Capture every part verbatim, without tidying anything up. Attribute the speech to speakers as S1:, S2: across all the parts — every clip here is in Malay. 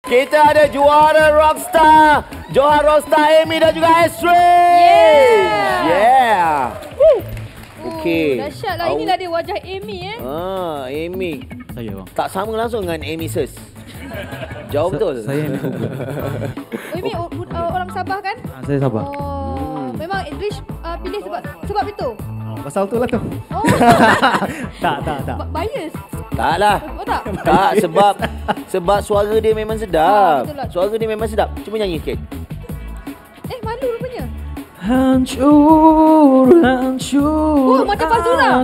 S1: Kita ada juara Rockstar, Johor Rockstar, Amy dan juga Astrid.
S2: Yeah.
S1: Yeah. Woo. Okey.
S2: Oh, dahsyat lah. Inilah dia wajah Amy eh.
S1: Ah, Amy.
S3: Saya bang.
S1: Tak sama langsung dengan Amy Sus. Jauh betul.
S3: Saya Amy Google.
S2: Oh, Amy uh, orang Sabah kan?
S3: Ah, saya Sabah.
S2: Oh, hmm. Memang Idris uh, pilih sebab sebab itu.
S4: Pasal tu lah tu.
S2: Oh.
S4: tak, tak, tak.
S2: Bias.
S1: Taklah.
S2: Oh tak?
S1: Tak, sebab sebab suara dia memang sedap.
S2: Ah, betul lah.
S1: Suara dia memang sedap. Cuba nyanyi sikit.
S2: Eh, malu rupanya.
S3: Hancur, hancur.
S2: Oh, macam Fazura.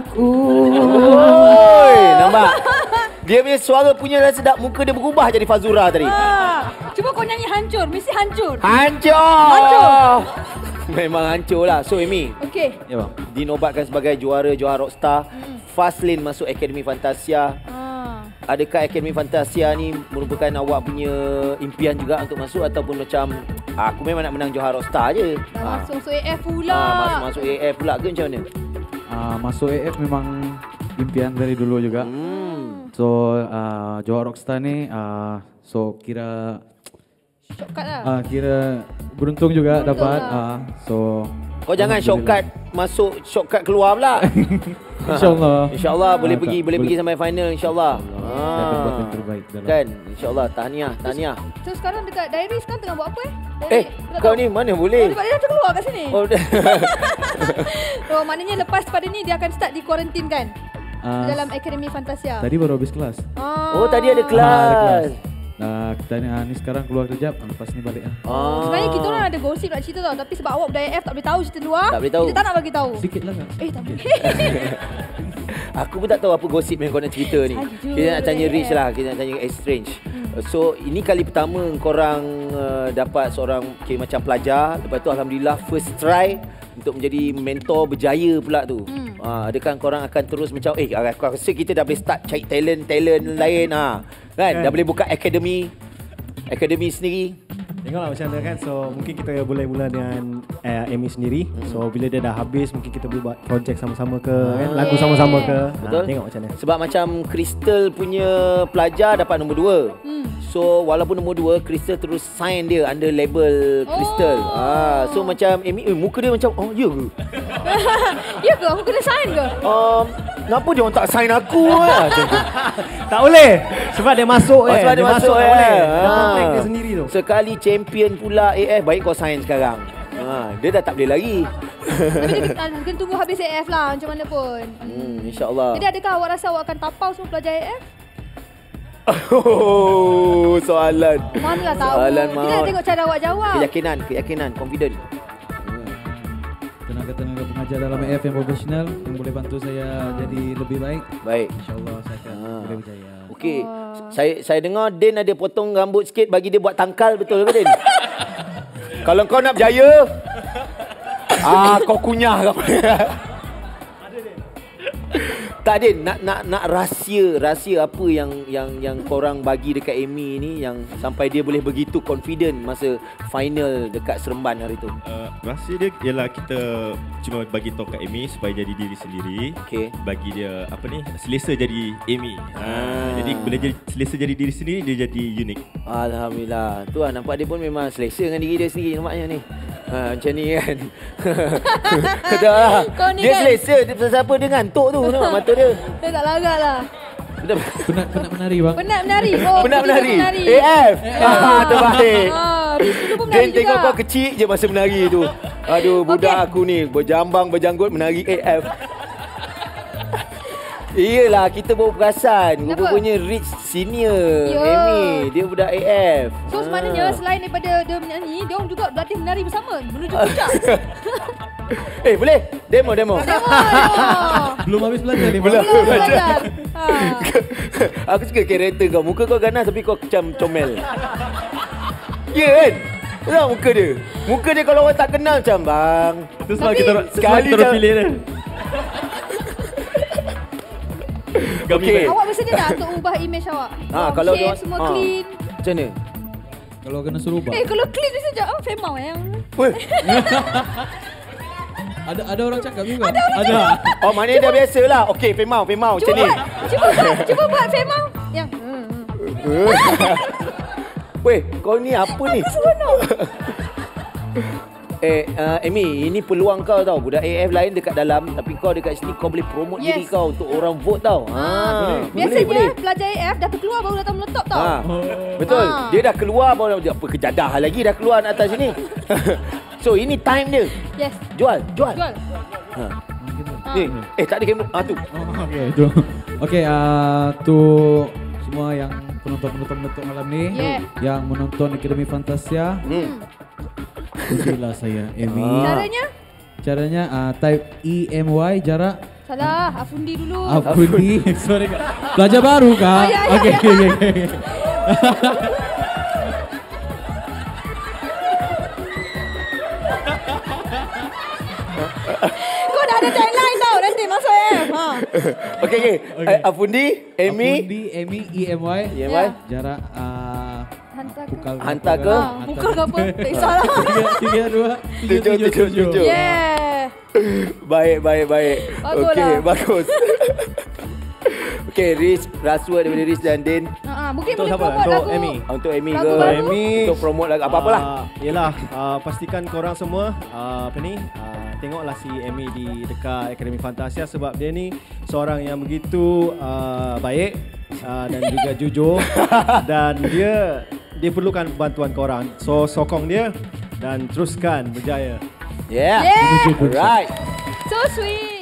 S1: Oi, nampak? Dia punya suara punya dah sedap, muka dia berubah jadi Fazura tadi.
S2: Ah, cuba kau nyanyi hancur, mesti hancur.
S1: Hancur.
S2: Hancur.
S1: Memang hancur lah. So Amy,
S2: Okey.
S3: Ya bang.
S1: dinobatkan sebagai juara Johor Rockstar.
S2: Hmm.
S1: Fast lane masuk Akademi Fantasia.
S2: Ah.
S1: Adakah Akademi Fantasia ni merupakan awak punya impian juga untuk masuk ataupun macam aku memang nak menang Johor Rockstar je.
S2: Dah
S1: Ah.
S2: masuk masuk A F pula.
S1: Ah, masuk masuk A F pula ke macam mana?
S3: Uh, masuk A F memang impian dari dulu juga.
S1: Hmm.
S3: So uh, Johor Rockstar ni uh, so kira
S2: Shortcut lah.
S3: uh, kira beruntung juga
S2: Beruntung
S3: dapat.
S2: lah.
S3: Uh, so
S1: Kau jangan shortcut masuk, shortcut keluar pula.
S3: InsyaAllah.
S1: InsyaAllah boleh
S3: Ah,
S1: pergi
S3: tak,
S1: boleh pergi
S3: boleh.
S1: sampai final insyaAllah.
S3: Saya akan buat yang terbaik dalam.
S1: Kan? InsyaAllah tahniah, tahniah.
S2: So sekarang dekat diary sekarang tengah buat apa eh? Diary.
S1: Eh,
S2: Tak
S1: kau
S2: tahu.
S1: ni mana
S2: Oh,
S1: boleh?
S2: sebab dia dah keluar kat sini.
S1: Oh,
S2: Oh, maknanya lepas pada ni dia akan start di quarantine kan?
S3: Uh,
S2: Dalam Akademi Fantasia.
S3: Tadi baru habis kelas.
S2: Ah.
S1: oh tadi ada
S3: Ah, ada
S1: kelas.
S3: kelas. Nah, kita ni, ah, ni sekarang keluar kejap, lepas ni balik lah.
S1: Ah.
S2: Sebenarnya kita orang ada gosip nak cerita tau, tapi sebab awak berdaya F tak boleh tahu cerita luar.
S1: Tak boleh tahu.
S2: Kita tak nak bagi tahu.
S3: Sikit lah kan?
S2: Eh, tak boleh.
S1: Aku pun tak tahu apa gosip yang kau nak cerita ni.
S2: Aduh,
S1: Kita nak tanya
S2: eh.
S1: Rich lah, kita nak tanya Estrange. Hmm. So, ini kali pertama korang uh, dapat seorang okay, macam pelajar. Lepas tu Alhamdulillah first try untuk menjadi mentor berjaya pula tu. Hmm. Uh, adakah korang akan terus macam, eh aku rasa kita dah boleh start cari talent-talent lain. Ha. Kan? Dah boleh buka akademi. Akademi sendiri.
S4: Tengoklah macam mana kan. So mungkin kita boleh mula dengan uh, Amy sendiri. Hmm. So bila dia dah habis mungkin kita boleh buat projek sama-sama ke ah. kan? Lagu sama-sama ke.
S1: Betul.
S4: Ha, tengok macam mana.
S1: Sebab macam Crystal punya pelajar dapat nombor dua. Hmm. So walaupun nombor dua, Crystal terus sign dia under label Crystal.
S2: Oh.
S1: Ah, so macam Amy, eh, muka dia macam oh ya ke?
S2: Ya ke? Aku kena sign ke?
S1: Um, kenapa dia orang tak sign aku lah? Macam tu.
S4: Tak boleh. Sebab dia masuk
S1: Oh,
S4: eh.
S1: sebab dia masuk,
S4: tak
S1: eh.
S4: boleh. Dia
S1: Ah.
S4: kontrak dia sendiri tu.
S1: Sekali champion pula A F, baik kau sign sekarang. Ha, dia dah tak boleh lagi.
S2: Tapi dia kena, kena tunggu habis A F lah macam mana pun.
S1: Hmm, InsyaAllah.
S2: Jadi adakah awak rasa awak akan tapau semua pelajar A F?
S1: Oh, soalan.
S2: Manalah tahu.
S1: Soalan
S2: Kita
S1: maut.
S2: nak tengok cara awak jawab.
S1: Keyakinan, keyakinan, confident.
S3: Tenaga-tenaga pengajar dalam A F yang profesional yang boleh bantu saya jadi lebih baik.
S1: Baik.
S3: InsyaAllah saya akan
S1: Ah.
S3: boleh berjaya.
S1: Okey, saya saya dengar Din ada potong rambut sikit bagi dia buat tangkal, betul ke Din? Kalau kau nak berjaya, ah kau kunyah kau. Tak Din, nak nak nak rahsia, rahsia apa yang yang yang korang bagi dekat Amy ni yang sampai dia boleh begitu confident masa final dekat Seremban hari tu.
S5: Uh, rahsia dia ialah kita cuma bagi tahu kat Amy supaya jadi diri sendiri.
S1: Okey.
S5: Bagi dia apa ni, selesa jadi Amy.
S1: Ah.
S5: Ah. Jadi bila jadi selesa jadi diri sendiri, dia jadi unik.
S1: Alhamdulillah. Tu lah, nampak dia pun memang selesa dengan diri dia sendiri nampaknya ni. Ha, macam ni kan. Betul lah.
S2: Kau ni
S1: Dia
S2: kan-
S1: selesa. Dia siapa dia ngantuk tu. Nampak mata dia.
S2: Dia tak larat lah.
S1: Betul.
S3: Penat, penat menari bang.
S2: Penat menari. Oh,
S1: Penat
S2: betul
S1: menari.
S2: menari.
S1: A F. Ah, terbaik.
S2: Ah, Riz dulu pun
S1: Dan
S2: menari
S1: tengok
S2: juga.
S1: kau kecil je masa menari tu. Aduh, budak
S2: Okey.
S1: aku ni berjambang berjanggut menari A F. Iyalah, kita baru perasan.
S2: Kenapa?
S1: Rupanya Rich senior.
S2: Ya.
S1: Amy, dia budak A F.
S2: So sebenarnya
S1: Ah.
S2: selain daripada dia menyanyi, dia orang juga berlatih menari bersama menuju puncak.
S1: Eh, boleh? Demo, demo.
S2: Demo, demo.
S3: Belum habis belajar ni bang.
S1: Belum.
S2: Belum belajar. Ha.
S1: Aku suka karakter kau. Muka kau ganas tapi kau macam comel. Ya kan? Tengok muka dia. Muka dia kalau orang tak kenal macam bang.
S5: Itu sebab
S2: Tapi-
S5: kita
S1: Sekali
S5: kita
S1: je-
S5: pilih dia.
S1: Okey.
S2: Awak bersedia tak untuk ubah image awak?
S1: Ha,
S2: Oh,
S1: kalau
S2: shape
S1: dia
S2: semua
S1: ha.
S2: clean.
S1: Macam mana?
S3: Kalau kena suruh ubah.
S2: Eh, kalau clean mesti sekejap. Oh, Femau yang...
S1: Weh.
S3: Ada ada orang cakap juga. Ada. Ada.
S1: Oh, maknanya dah biasa lah. Okey, Femau, Femau. Macam
S2: Cuba
S1: ni.
S2: buat. Cuba buat. Cuba buat Femau. Yang... Hmm, hmm.
S1: Weh, kau ni apa ni? Eh, uh, Amy, ini peluang kau tau. Budak A F lain dekat dalam, tapi kau dekat sini kau boleh promote
S2: Yes.
S1: diri kau untuk orang vote tau. Ha,
S2: Ah, biasanya pelajar A F dah terkeluar baru datang meletup tau.
S1: Ha, betul.
S2: Ah.
S1: Dia dah keluar baru dia apa kejadah lagi dah keluar atas sini. So, ini time dia.
S2: Yes.
S1: Jual, jual.
S2: Jual.
S1: Ha.
S2: Ah.
S1: Ni, eh tak ada kamera. Ah tu.
S3: Oh, okey, itu. Okey, uh, tu semua yang penonton-penonton meletup malam ni
S2: Yeah.
S3: yang menonton Akademi Fantasia.
S1: Hmm.
S3: Pujilah saya, Amy.
S1: Ah.
S2: Caranya?
S3: Caranya uh, type E M Y jarak
S2: Salah, Afundi dulu.
S3: apa ni? Sorry Kak. Pelajar baru Kak.
S2: Oh, ya, ya,
S3: Okey,
S2: ya.
S3: okey, okey.
S2: Kau dah ada tagline tau nanti masuk A F. Ha.
S1: Okey okey.
S3: Okey.
S1: Afundi, Amy,
S3: Afundi, Amy, E M Y.
S1: E M Y.
S2: Ya.
S3: Jarak uh,
S2: Hantar ke?
S3: pukal
S1: Hantar ke?
S2: Ha, pukul ke apa? Tak kisahlah.
S3: Tiga, tiga, dua, tiga,
S1: Tujuh,
S3: tujuh,
S1: tujuh,
S3: tujuh.
S1: tujuh.
S2: Yeah.
S1: Baik, baik, baik.
S2: Bagus
S1: Okey,
S2: lah.
S1: bagus. Okey, Riz, Raswa daripada Riz dan Din.
S2: Ha, mungkin
S4: Untuk
S2: boleh
S4: siapa?
S2: promote
S4: Untuk
S2: lagu.
S4: Amy.
S1: Untuk Amy
S2: Lagu
S1: ke?
S2: baru?
S4: Amy.
S1: Untuk promote lagu apa-apalah.
S4: Uh, yelah, uh, pastikan korang semua uh, apa ni, uh, tengoklah si Amy di dekat Akademi Fantasia sebab dia ni seorang yang begitu uh, baik uh, dan juga jujur dan dia dia perlukan bantuan korang. So sokong dia dan teruskan berjaya.
S1: Yeah.
S2: Yeah.
S1: Alright.
S2: So sweet.